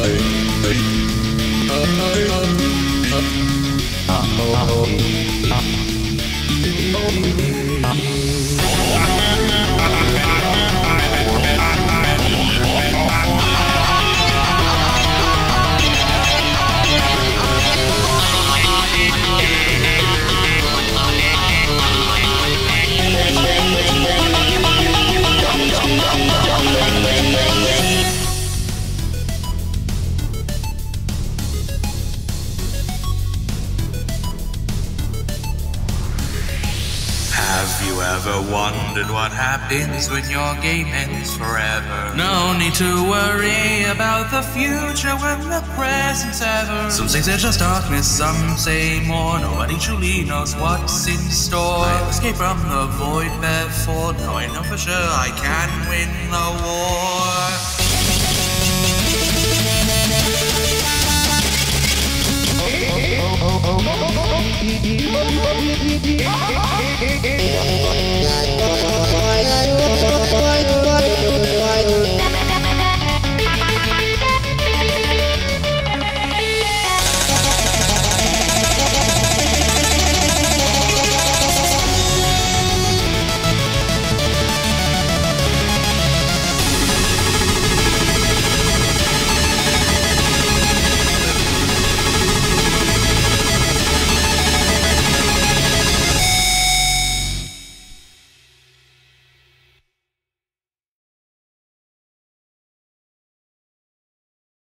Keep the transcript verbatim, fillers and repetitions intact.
Wondered what happens when your game ends forever. No need to worry about the future when the present's ever. Some say there's just darkness, some say more. Nobody truly knows what's in store. I've escaped from the void before. Now I know for sure I can win the war. Oh, oh, oh, oh, oh, oh, oh.